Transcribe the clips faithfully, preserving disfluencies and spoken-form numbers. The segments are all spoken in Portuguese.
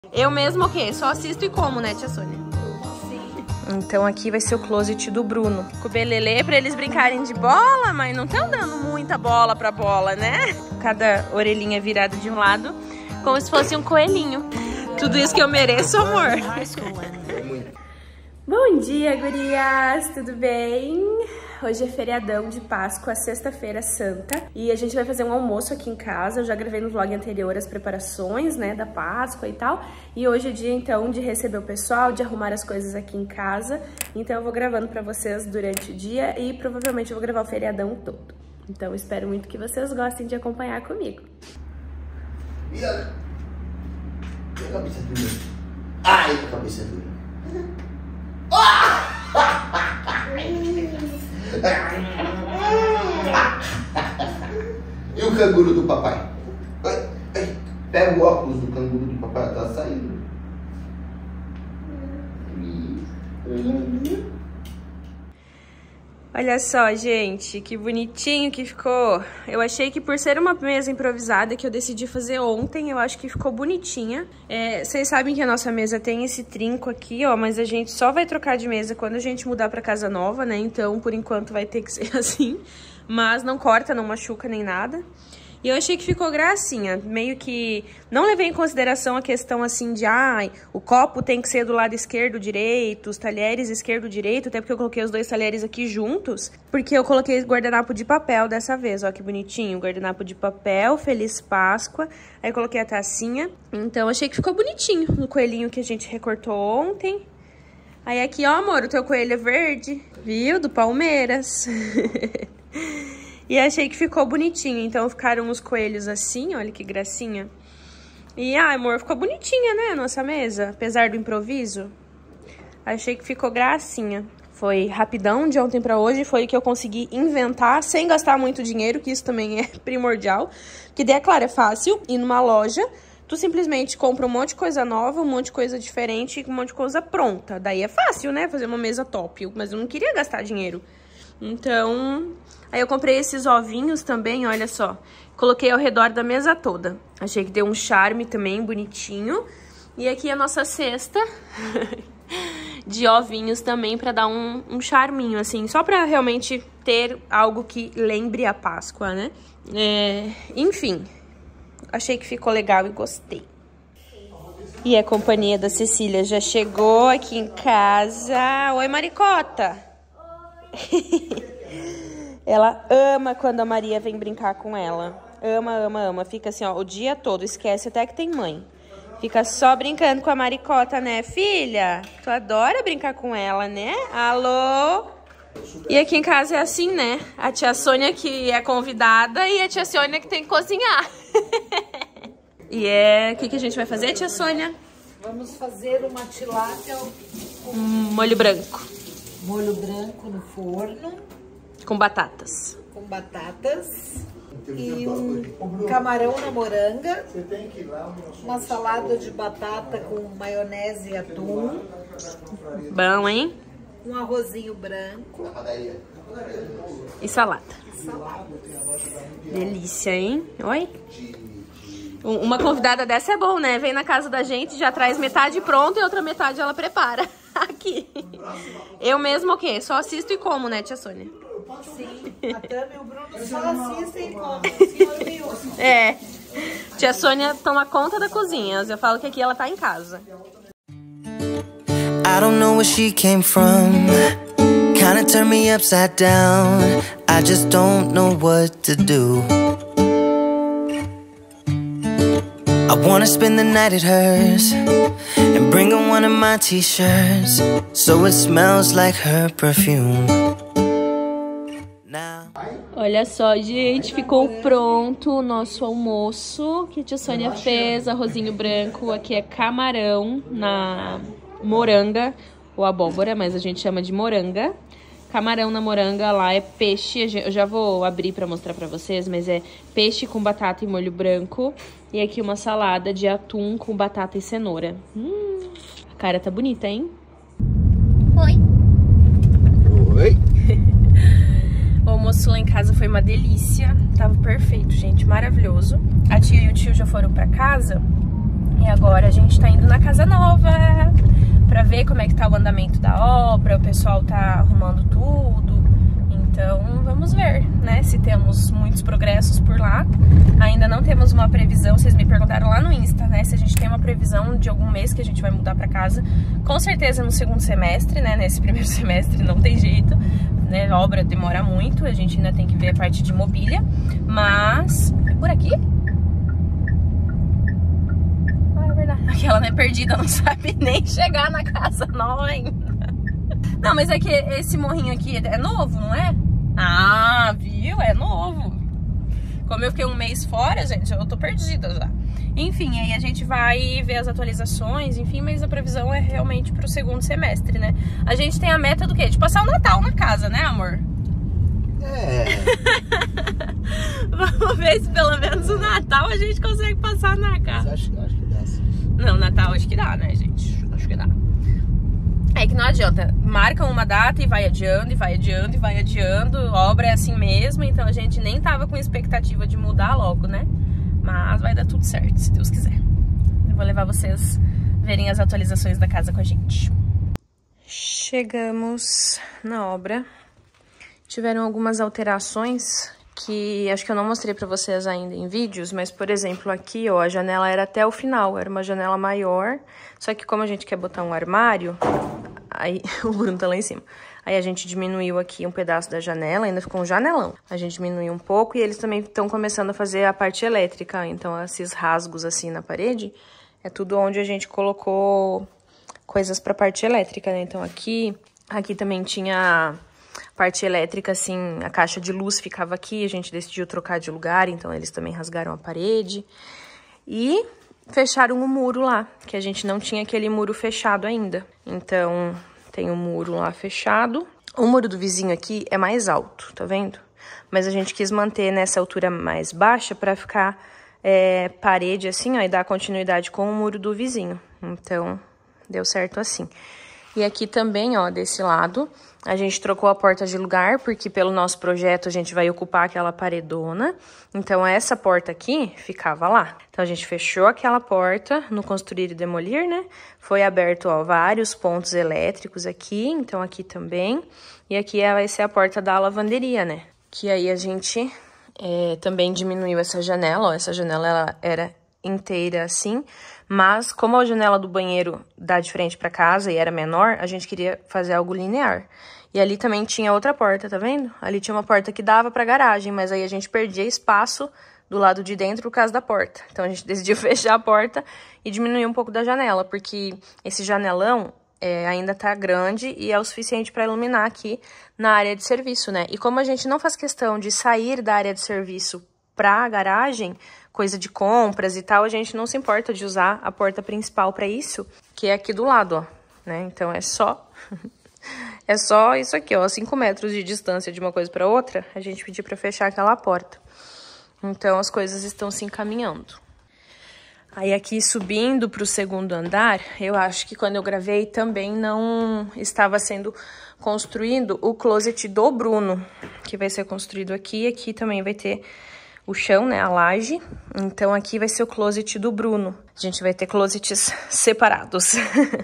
Eu mesmo o quê? Só assisto e como, né, tia Sônia? Sim. Então aqui vai ser o closet do Bruno. Com o Belelê pra eles brincarem de bola, mas não estão dando muita bola pra bola, né? Cada orelhinha virada de um lado, como se fosse um coelhinho. Tudo isso que eu mereço, amor. Bom dia, gurias! Tudo bem? Hoje é feriadão de Páscoa, sexta-feira santa. E a gente vai fazer um almoço aqui em casa. Eu já gravei no vlog anterior as preparações, né, da Páscoa e tal. E hoje é dia, então, de receber o pessoal, de arrumar as coisas aqui em casa. Então eu vou gravando pra vocês durante o dia e provavelmente eu vou gravar o feriadão todo. Então espero muito que vocês gostem de acompanhar comigo. E olha, e a cabeça dura. Ai, a cabeça dura. E o canguru do papai? Ai, ai, pega o óculos do canguru do papai, tá saindo. Olha só, gente, que bonitinho que ficou. Eu achei que por ser uma mesa improvisada que eu decidi fazer ontem, eu acho que ficou bonitinha. É, vocês sabem que a nossa mesa tem esse trinco aqui, ó, mas a gente só vai trocar de mesa quando a gente mudar pra casa nova, né? Então, por enquanto, vai ter que ser assim. Mas não corta, não machuca nem nada. E eu achei que ficou gracinha, meio que não levei em consideração a questão assim de, ai, ah, o copo tem que ser do lado esquerdo, direito, os talheres esquerdo, direito, até porque eu coloquei os dois talheres aqui juntos, porque eu coloquei guardanapo de papel dessa vez, ó que bonitinho, guardanapo de papel, Feliz Páscoa, aí coloquei a tacinha, então achei que ficou bonitinho no coelhinho que a gente recortou ontem. Aí aqui, ó amor, o teu coelho é verde, viu? Do Palmeiras. E achei que ficou bonitinho, então ficaram os coelhos assim, olha que gracinha. E, ah, amor, ficou bonitinha, né, a nossa mesa, apesar do improviso. Achei que ficou gracinha. Foi rapidão, de ontem pra hoje, foi o que eu consegui inventar, sem gastar muito dinheiro, que isso também é primordial. Que daí, é claro, é fácil ir numa loja, tu simplesmente compra um monte de coisa nova, um monte de coisa diferente, um monte de coisa pronta. Daí é fácil, né, fazer uma mesa top, mas eu não queria gastar dinheiro. Então, aí eu comprei esses ovinhos também, olha só. Coloquei ao redor da mesa toda. Achei que deu um charme também, bonitinho. E aqui a nossa cesta de ovinhos também, pra dar um, um charminho, assim. Só pra realmente ter algo que lembre a Páscoa, né? É, enfim, achei que ficou legal e gostei. E a companhia da Cecília já chegou aqui em casa. Oi, Maricota! Ela ama quando a Maria vem brincar com ela. Ama, ama, ama. Fica assim, ó, o dia todo. Esquece até que tem mãe. Fica só brincando com a Maricota, né, filha? Tu adora brincar com ela, né? Alô? E aqui em casa é assim, né? A tia Sônia que é convidada e a tia Sônia que tem que cozinhar. E é... O que, que a gente vai fazer, tia Sônia? Vamos fazer uma tilápia com um molho branco. Molho branco no forno. Com batatas. Com batatas. E um camarão na moranga. Uma salada de batata com maionese e atum. Bom, hein? Um arrozinho branco. E salada. E salada. Delícia, hein? Oi? Uma convidada dessa é bom, né? Vem na casa da gente, já traz metade pronta e outra metade ela prepara. Aqui. Eu mesmo o quê? Só assisto e como, né, tia Sônia? Sim, a Tami e o Bruno só assistem e comem. É. Tia Sônia toma conta da cozinha. Eu falo que aqui ela tá em casa. I don't know where she came from. Kinda turned me upside down. I just don't know what to do. I wanna spend the night at hers and bring her one of my t-shirts so it smells like her perfume. Now... Olha só, gente, ficou pronto o nosso almoço que a tia Sônia fez, arrozinho branco, aqui é camarão na moranga, ou abóbora, mas a gente chama de moranga. Camarão na moranga, lá é peixe, eu já vou abrir pra mostrar pra vocês, mas é peixe com batata e molho branco. E aqui uma salada de atum com batata e cenoura. Hum, a cara tá bonita, hein? Oi. Oi. O almoço lá em casa foi uma delícia, tava perfeito, gente, maravilhoso. A tia e o tio já foram pra casa, E agora a gente tá indo na casa nova pra ver como é que tá o andamento da obra, o pessoal tá arrumando tudo. Então vamos ver, né, se temos muitos progressos por lá. Ainda não temos uma previsão, vocês me perguntaram lá no Insta, né, se a gente tem uma previsão de algum mês que a gente vai mudar pra casa. Com certeza no segundo semestre, né, nesse primeiro semestre não tem jeito, né, a obra demora muito, a gente ainda tem que ver a parte de mobília, mas... É por aqui? Ah, é verdade. Aquela, né, perdida, não sabe nem chegar na casa nova ainda. Não, mas é que esse morrinho aqui é novo, não é? Ah, viu? É novo. Como eu fiquei um mês fora, gente, eu tô perdida já. Enfim, aí a gente vai ver as atualizações, enfim, mas a previsão é realmente pro segundo semestre, né? A gente tem a meta do quê? De passar o Natal na casa, né, amor? É. Vamos ver se pelo menos o Natal a gente consegue passar na casa. Acho, acho que dá sim. Não, Natal acho que dá, né, gente? Acho que dá. É que não adianta, marcam uma data e vai adiando, e vai adiando, e vai adiando, obra é assim mesmo, então a gente nem tava com expectativa de mudar logo, né? Mas vai dar tudo certo, se Deus quiser. Eu vou levar vocês verem as atualizações da casa com a gente. Chegamos na obra. Tiveram algumas alterações que acho que eu não mostrei pra vocês ainda em vídeos, mas, por exemplo, aqui, ó, a janela era até o final, era uma janela maior, só que como a gente quer botar um armário, aí o Bruno tá lá em cima, aí a gente diminuiu aqui um pedaço da janela, ainda ficou um janelão, a gente diminuiu um pouco e eles também estão começando a fazer a parte elétrica, então esses rasgos assim na parede, é tudo onde a gente colocou coisas pra parte elétrica, né, então aqui, aqui também tinha... parte elétrica, assim, a caixa de luz ficava aqui, a gente decidiu trocar de lugar, então eles também rasgaram a parede. E fecharam o muro lá, que a gente não tinha aquele muro fechado ainda. Então, tem um muro lá fechado. O muro do vizinho aqui é mais alto, tá vendo? Mas a gente quis manter nessa altura mais baixa pra ficar é, parede assim, ó, e dar continuidade com o muro do vizinho. Então, deu certo assim. E aqui também, ó, desse lado, a gente trocou a porta de lugar, porque pelo nosso projeto a gente vai ocupar aquela paredona. Então, essa porta aqui ficava lá. Então, a gente fechou aquela porta no construir e demolir, né? Foi aberto, ó, vários pontos elétricos aqui, então aqui também. E aqui vai ser a porta da lavanderia, né? Que aí a gente é, também diminuiu essa janela, ó. Essa janela, ela era inteira assim, mas como a janela do banheiro dá de frente para casa e era menor, a gente queria fazer algo linear. E ali também tinha outra porta, tá vendo? Ali tinha uma porta que dava pra garagem, mas aí a gente perdia espaço do lado de dentro por causa da porta. Então a gente decidiu fechar a porta e diminuir um pouco da janela, porque esse janelão é, ainda tá grande e é o suficiente para iluminar aqui na área de serviço, né? E como a gente não faz questão de sair da área de serviço pra garagem, coisa de compras e tal, a gente não se importa de usar a porta principal para isso, que é aqui do lado, ó, né? Então é só é só isso aqui, ó, cinco metros de distância de uma coisa para outra, a gente pediu para fechar aquela porta. Então as coisas estão se encaminhando. Aí aqui subindo para o segundo andar, eu acho que quando eu gravei também não estava sendo construído o closet do Bruno, que vai ser construído aqui, aqui também vai ter o chão, né, a laje. Então aqui vai ser o closet do Bruno. A gente vai ter closets separados.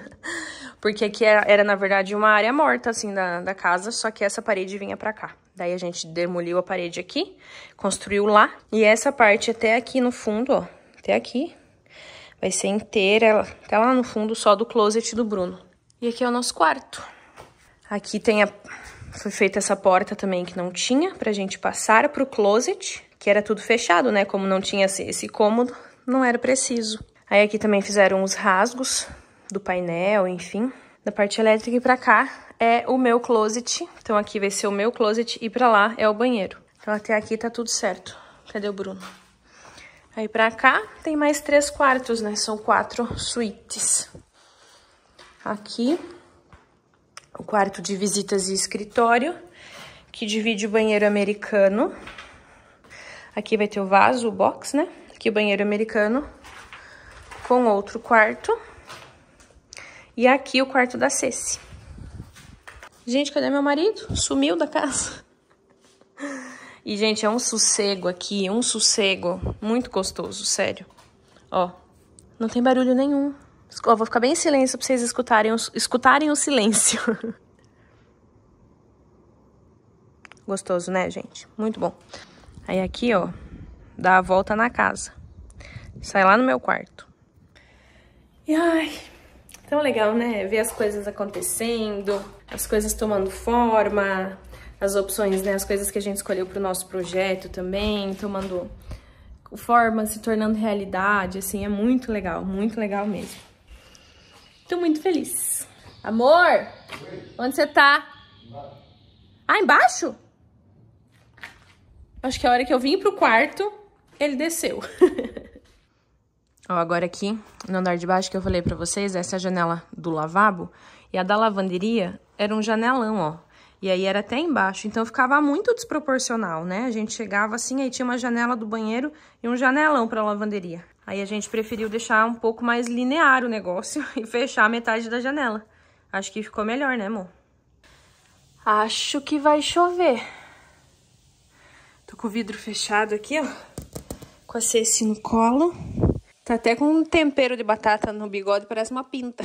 Porque aqui era, era, na verdade, uma área morta, assim, da, da casa, só que essa parede vinha pra cá. Daí a gente demoliu a parede aqui, construiu lá. E essa parte até aqui no fundo, ó, até aqui, vai ser inteira, até lá no fundo, só do closet do Bruno. E aqui é o nosso quarto. Aqui tem a... Foi feita essa porta também que não tinha, pra gente passar pro closet, que era tudo fechado, né? Como não tinha esse cômodo, não era preciso. Aí aqui também fizeram os rasgos do painel, enfim. Da parte elétrica e pra cá é o meu closet. Então aqui vai ser o meu closet e pra lá é o banheiro. Então até aqui tá tudo certo. Cadê o Bruno? Aí pra cá tem mais três quartos, né? São quatro suítes. Aqui o quarto de visitas e escritório, que divide o banheiro americano. Aqui vai ter o vaso, o box, né? Aqui o banheiro americano com outro quarto. E aqui o quarto da Ceci. Gente, cadê meu marido? Sumiu da casa. E, gente, é um sossego aqui, um sossego muito gostoso, sério. Ó, Não tem barulho nenhum. Ó, vou ficar bem em silêncio pra vocês escutarem, escutarem o silêncio. Gostoso, né, gente? Muito bom. Aí aqui, ó, dá a volta na casa. Sai lá no meu quarto. E ai, tão legal, né? Ver as coisas acontecendo, as coisas tomando forma, as opções, né? As coisas que a gente escolheu pro nosso projeto também, tomando forma, se tornando realidade, assim, é muito legal, muito legal mesmo. Tô muito feliz. Amor, oi. Onde você tá? Embaixo. Ah, embaixo? Acho que a hora que eu vim pro quarto, ele desceu. Ó, agora aqui, no andar de baixo que eu falei pra vocês, essa é a janela do lavabo. E a da lavanderia era um janelão, ó. E aí era até embaixo, então ficava muito desproporcional, né? A gente chegava assim, aí tinha uma janela do banheiro e um janelão pra lavanderia. Aí a gente preferiu deixar um pouco mais linear o negócio e fechar a metade da janela. Acho que ficou melhor, né, amor? Acho que vai chover. Tô com o vidro fechado aqui, ó. Com a Ceci no colo. Tá até com um tempero de batata no bigode, parece uma pinta.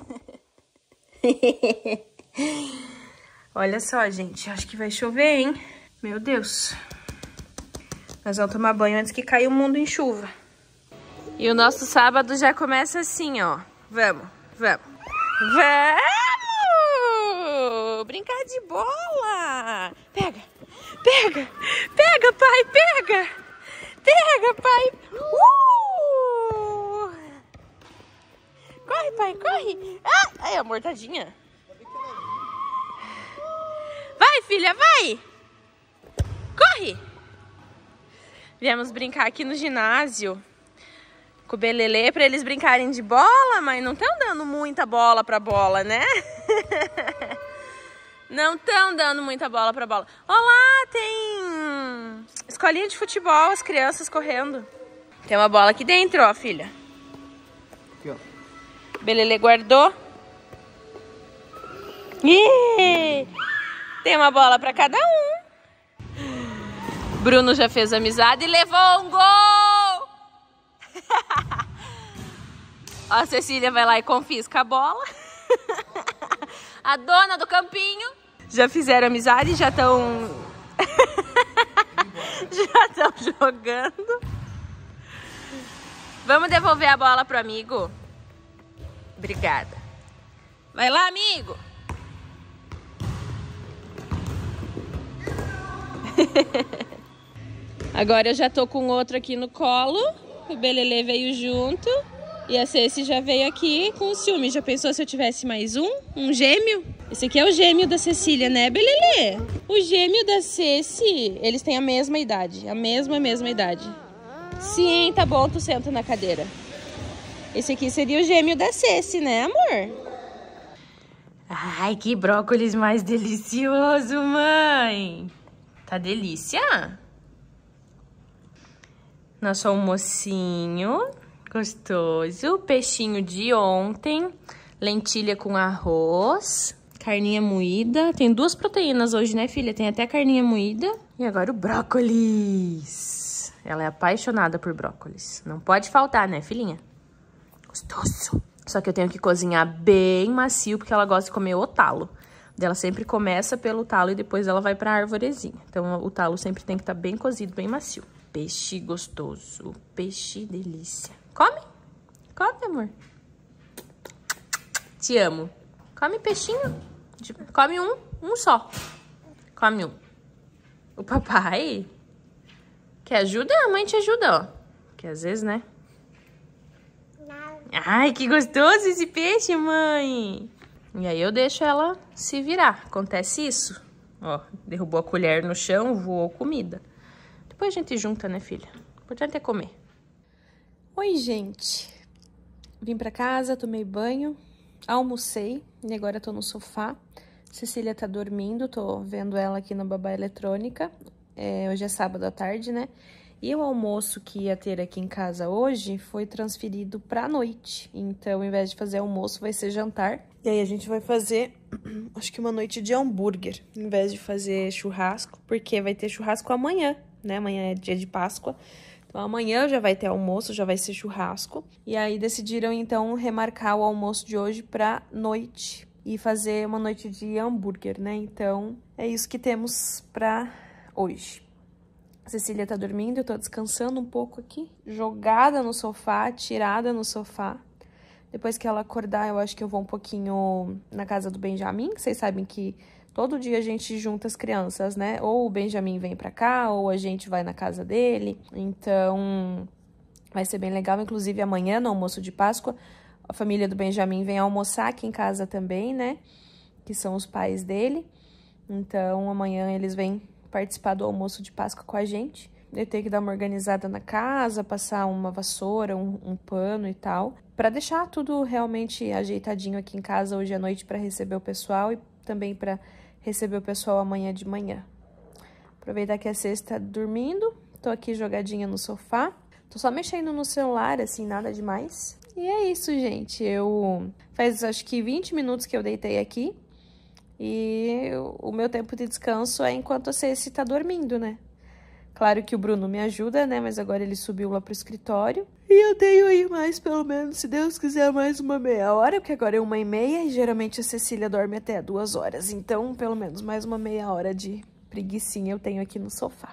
Olha só, gente, acho que vai chover, hein? Meu Deus. Nós vamos tomar banho antes que caia o mundo em chuva. E o nosso sábado já começa assim, ó. Vamos, vamos. Vamos! Brincar de bola! Pega, pega, pega, pai, pega! Pega, pai! Uh! Corre, pai, corre! Ah, ai, amor, tadinha. Vai, filha, vai! Corre! Viemos brincar aqui no ginásio com o Belelê pra eles brincarem de bola, mas não estão dando muita bola pra bola, né? Não estão dando muita bola pra bola. Olá, tem escolinha de futebol, as crianças correndo. Tem uma bola aqui dentro, ó, filha. Aqui, ó. Belelê guardou. Ih! Tem uma bola pra cada um. Bruno já fez amizade e levou um gol! A Cecília vai lá e confisca a bola. A dona do campinho. Já fizeram amizade e já estão... já estão jogando. Vamos devolver a bola pro amigo? Obrigada. Vai lá, amigo. Agora eu já tô com outro aqui no colo. O Belelê veio junto. E a Ceci já veio aqui com ciúme. Já pensou se eu tivesse mais um? Um gêmeo? Esse aqui é o gêmeo da Cecília, né, Belelê? O gêmeo da Ceci, eles têm a mesma idade. A mesma, mesma idade. Sim, tá bom, tu senta na cadeira. Esse aqui seria o gêmeo da Ceci, né, amor? Ai, que brócolis mais delicioso, mãe! Tá delícia? Nosso almocinho gostoso. Peixinho de ontem. Lentilha com arroz. Carninha moída. Tem duas proteínas hoje, né, filha? Tem até carninha moída. E agora o brócolis. Ela é apaixonada por brócolis. Não pode faltar, né, filhinha? Gostoso. Só que eu tenho que cozinhar bem macio, porque ela gosta de comer o talo. Ela sempre começa pelo talo e depois ela vai pra arvorezinha. Então, o talo sempre tem que estar bem cozido, bem macio. Peixe gostoso. Peixe delícia. Come? Come, amor. Te amo. Come peixinho. Come um. Um só. Come um. O papai... Quer ajuda? A mãe te ajuda, ó. Porque às vezes, né? Ai, que gostoso esse peixe, mãe. E aí eu deixo ela se virar. Acontece isso. Ó, derrubou a colher no chão, voou comida. Depois a gente junta, né, filha? O importante é comer. Oi, gente. Vim pra casa, tomei banho, almocei e agora tô no sofá. Cecília tá dormindo, tô vendo ela aqui na babá eletrônica. É, hoje é sábado à tarde, né? E o almoço que ia ter aqui em casa hoje foi transferido pra noite. Então, ao invés de fazer almoço, vai ser jantar. E aí a gente vai fazer, acho que uma noite de hambúrguer, em vez de fazer churrasco. Porque vai ter churrasco amanhã, né? Amanhã é dia de Páscoa. Então amanhã já vai ter almoço, já vai ser churrasco. E aí decidiram então remarcar o almoço de hoje pra noite e fazer uma noite de hambúrguer, né? Então é isso que temos pra hoje. A Cecília tá dormindo, eu tô descansando um pouco aqui, jogada no sofá, tirada no sofá. Depois que ela acordar, eu acho que eu vou um pouquinho na casa do Benjamin, que vocês sabem que todo dia a gente junta as crianças, né? Ou o Benjamin vem pra cá, ou a gente vai na casa dele. Então, vai ser bem legal. Inclusive, amanhã, no almoço de Páscoa, a família do Benjamin vem almoçar aqui em casa também, né? Que são os pais dele. Então, amanhã eles vêm participar do almoço de Páscoa com a gente. Eu tenho que dar uma organizada na casa, passar uma vassoura, um, um pano e tal, para deixar tudo realmente ajeitadinho aqui em casa hoje à noite para receber o pessoal e também para receber o pessoal amanhã de manhã. Aproveitar que a Cê está dormindo, tô aqui jogadinha no sofá, tô só mexendo no celular, assim, nada demais. E é isso, gente, eu faz acho que vinte minutos que eu deitei aqui e o meu tempo de descanso é enquanto a Cê está dormindo, né? Claro que o Bruno me ajuda, né? Mas agora ele subiu lá pro escritório. E eu tenho aí mais, pelo menos, se Deus quiser, mais uma meia hora. Porque agora é uma e meia e geralmente a Cecília dorme até duas horas. Então, pelo menos, mais uma meia hora de preguicinha eu tenho aqui no sofá.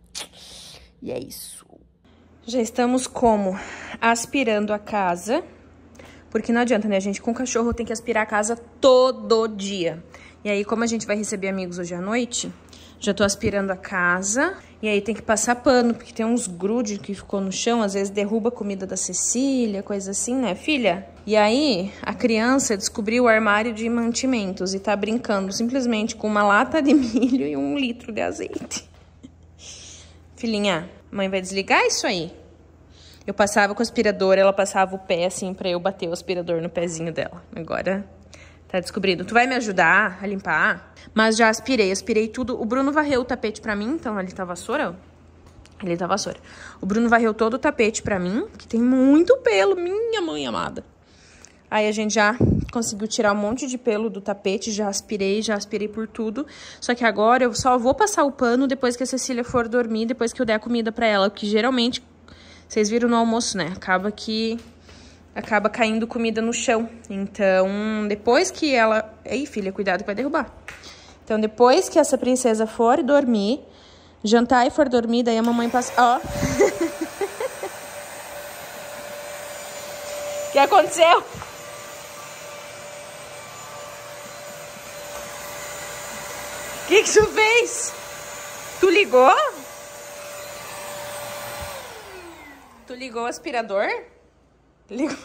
E é isso. Já estamos como? Aspirando a casa. Porque não adianta, né? A gente com o cachorro tem que aspirar a casa todo dia. E aí, como a gente vai receber amigos hoje à noite... Já tô aspirando a casa. E aí tem que passar pano, porque tem uns grudes que ficou no chão. Às vezes derruba a comida da Cecília, coisa assim, né, filha? E aí a criança descobriu o armário de mantimentos e tá brincando simplesmente com uma lata de milho e um litro de azeite. Filhinha, mãe vai desligar isso aí? Eu passava com o aspirador, ela passava o pé assim pra eu bater o aspirador no pezinho dela. Agora... tá descobrindo. Tu vai me ajudar a limpar? Mas já aspirei, aspirei tudo. O Bruno varreu o tapete pra mim, então ali tá a vassoura, ó. Ali tá a vassoura. O Bruno varreu todo o tapete pra mim, que tem muito pelo, minha mãe amada. Aí a gente já conseguiu tirar um monte de pelo do tapete, já aspirei, já aspirei por tudo. Só que agora eu só vou passar o pano depois que a Cecília for dormir, depois que eu der a comida pra ela, porque geralmente, vocês viram no almoço, né? Acaba que... acaba caindo comida no chão. Então, depois que ela... Ei, filha, cuidado que vai derrubar. Então, depois que essa princesa for dormir, jantar e for dormir, daí a mamãe passa... Ó. O que aconteceu? O que que tu fez? Tu ligou? Tu ligou o aspirador? Ligou.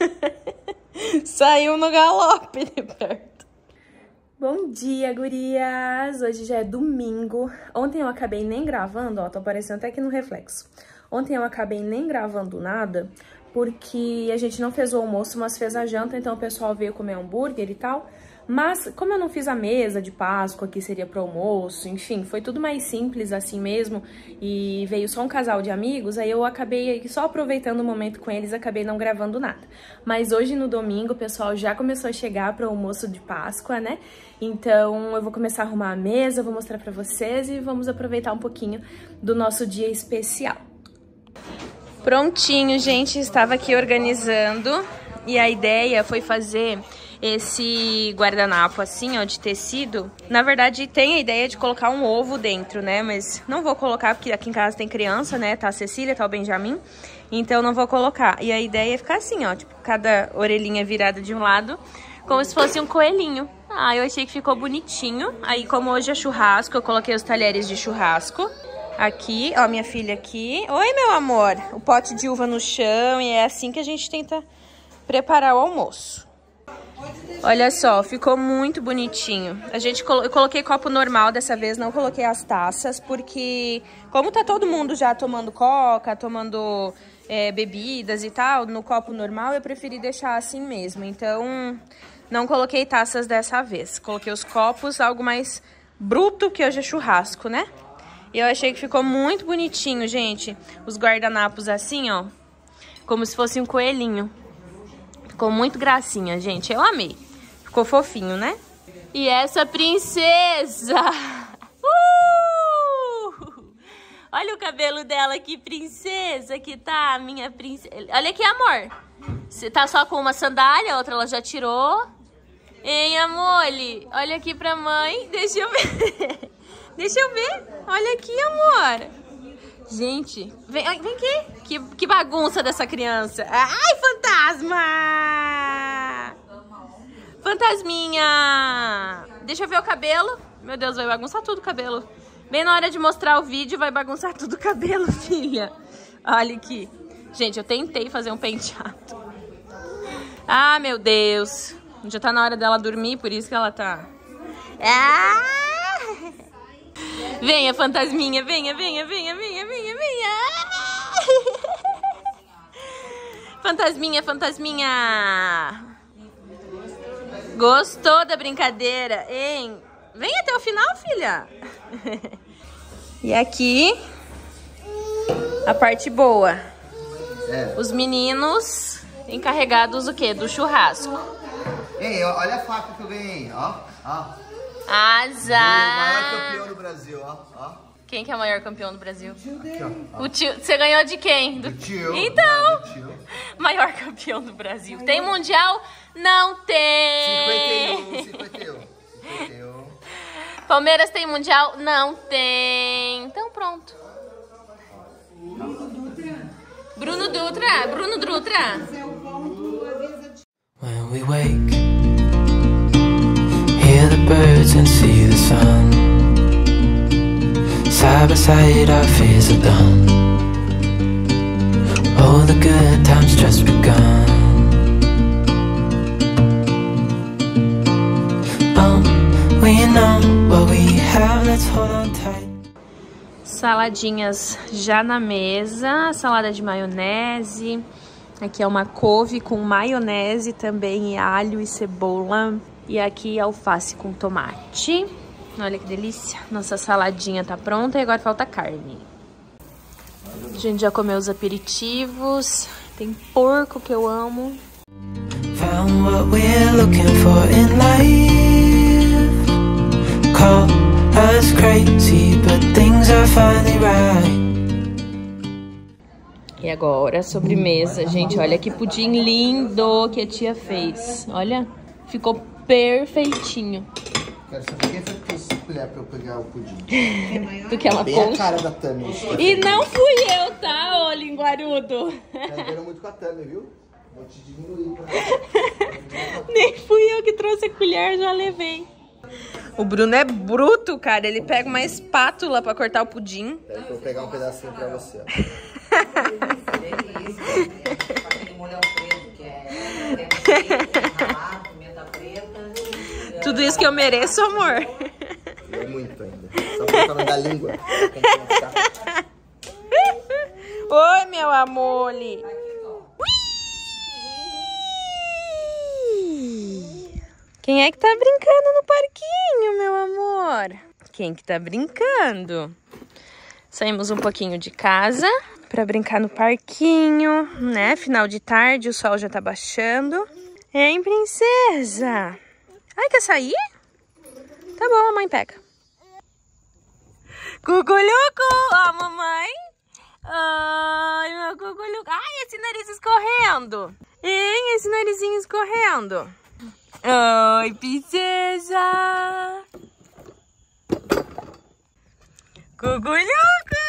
Saiu no galope de perto. Bom dia, gurias! Hoje já é domingo. Ontem eu acabei nem gravando, ó, tô aparecendo até aqui no reflexo. Ontem eu acabei nem gravando nada, porque a gente não fez o almoço, mas fez a janta, então o pessoal veio comer hambúrguer e tal. Mas, como eu não fiz a mesa de Páscoa, que seria pro almoço, enfim, foi tudo mais simples assim mesmo, e veio só um casal de amigos, aí eu acabei só aproveitando o momento com eles, acabei não gravando nada. Mas hoje, no domingo, o pessoal já começou a chegar pro almoço de Páscoa, né? Então, eu vou começar a arrumar a mesa, vou mostrar pra vocês e vamos aproveitar um pouquinho do nosso dia especial. Prontinho, gente, estava aqui organizando, e a ideia foi fazer... esse guardanapo assim, ó, de tecido. Na verdade, tem a ideia de colocar um ovo dentro, né? Mas não vou colocar, porque aqui em casa tem criança, né? Tá a Cecília, tá o Benjamin. Então, não vou colocar. E a ideia é ficar assim, ó, tipo, cada orelhinha virada de um lado, como se fosse um coelhinho. Ah, eu achei que ficou bonitinho. Aí, como hoje é churrasco, eu coloquei os talheres de churrasco. Aqui, ó, minha filha aqui. Oi, meu amor. O pote de uva no chão, e é assim que a gente tenta preparar o almoço. Olha só, ficou muito bonitinho. A gente colo... Eu coloquei copo normal dessa vez, não coloquei as taças, porque como tá todo mundo já tomando coca, tomando é, bebidas e tal, no copo normal, eu preferi deixar assim mesmo. Então, não coloquei taças dessa vez. Coloquei os copos, algo mais bruto, que hoje é churrasco, né? E eu achei que ficou muito bonitinho, gente. Os guardanapos assim, ó, como se fosse um coelhinho. Ficou muito gracinha, gente. Eu amei. Ficou fofinho, né? E essa princesa! Uh! Olha o cabelo dela, que princesa que tá, minha princesa. Olha aqui, amor. Você tá só com uma sandália, a outra ela já tirou. Hein, amole? Olha aqui pra mãe. Deixa eu ver. Deixa eu ver. Olha aqui, amor. Gente, vem, vem aqui. Que, que bagunça dessa criança. Ai, fantasma! Fantasminha! Deixa eu ver o cabelo. Meu Deus, vai bagunçar tudo o cabelo. Bem na hora de mostrar o vídeo, vai bagunçar tudo o cabelo, filha. Olha aqui. Gente, eu tentei fazer um penteado. Ah, meu Deus. Já tá na hora dela dormir, por isso que ela tá... Ah! Venha, fantasminha, venha, venha, venha, venha, venha, venha. Fantasminha, fantasminha. Gostou da brincadeira, hein? Vem até o final, filha. E aqui, a parte boa. É. Os meninos encarregados do quê? Do churrasco. Ei, olha a faca que eu ganhei, ó, ó. Azar. O maior campeão do Brasil, ó, ó. Quem que é o maior campeão do Brasil? Aqui, ó, ó. O tio. Você ganhou de quem? Do, do tio. Então, do tio. Maior campeão do Brasil. Tem mundial? Não tem. cinquenta e um, cinquenta e um. cinquenta e um. Palmeiras tem mundial? Não tem. Então pronto. Bruno Dutra. Bruno Dutra. When we wake, hear the birds and see the sun. Side by side our fears are done. Oh, the good times just begun. Oh, we know what we have, let's hold on tight. Saladinhas já na mesa, salada de maionese. Aqui é uma couve com maionese também, e alho e cebola. E aqui alface com tomate. Olha que delícia. Nossa saladinha tá pronta e agora falta carne. A gente já comeu os aperitivos. Tem porco que eu amo. Found what we're looking for in life. Call us crazy, but things are finally right. E agora, sobremesa, gente. Olha que pudim lindo que a tia fez. Olha, ficou perfeitinho. Quero saber quem foi que fez essa colher pra eu pegar o pudim. Do que ela Bem pôs. a cara da Tami. E não fui eu, tá, ô linguarudo? Tá ligando muito com a Tami, viu? Vou te diminuir. Pra... Nem fui eu que trouxe a colher, já levei. O Bruno é bruto, cara. Ele pega uma espátula pra cortar o pudim. Pera que eu vou pegar um pedacinho pra você, ó. Tudo isso que eu mereço, amor. É muito ainda. Só por causa da língua. Oi, meu amor. Quem é que tá brincando no parquinho, meu amor? Quem que tá brincando? Saímos um pouquinho de casa pra brincar no parquinho, né? Final de tarde, o sol já tá baixando. Hein, princesa? Ai, quer sair? Tá bom, a mãe pega. Cuculuco! Ó, mamãe. Ai, meu cuculuco. Ai, esse nariz escorrendo. Hein, esse narizinho escorrendo. Oi, princesa. Cuculuco.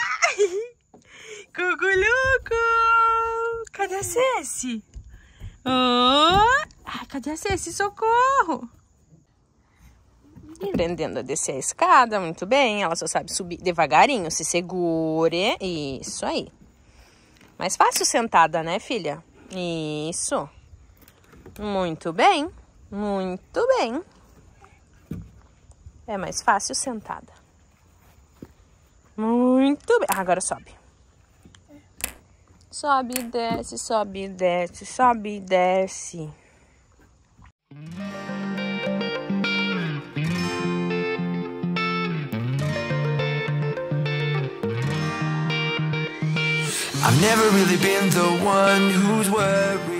Cuculuco. Cadê a Ceci? Oh. Ah, cadê a Ceci? Socorro! Aprendendo a descer a escada, muito bem. Ela só sabe subir devagarinho, se segure. Isso aí. Mais fácil sentada, né, filha? Isso. Muito bem. Muito bem. É mais fácil sentada. Muito bem. Ah, agora sobe. Sobe e desce, sobe e desce, sobe e desce. I've never really been the one who's worried.